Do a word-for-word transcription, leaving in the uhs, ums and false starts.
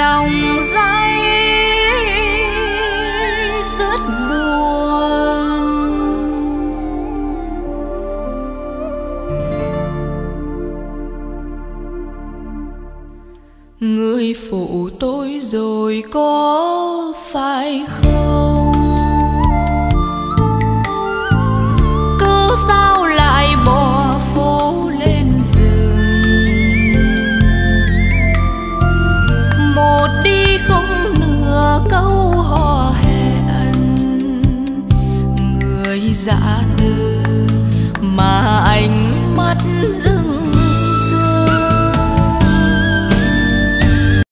lòng dây rất buồn. Người phụ tôi rồi có phải không? Cứ sao lại bỏ phố lên rừng, một đi không nửa câu hò hẹn người dã từ.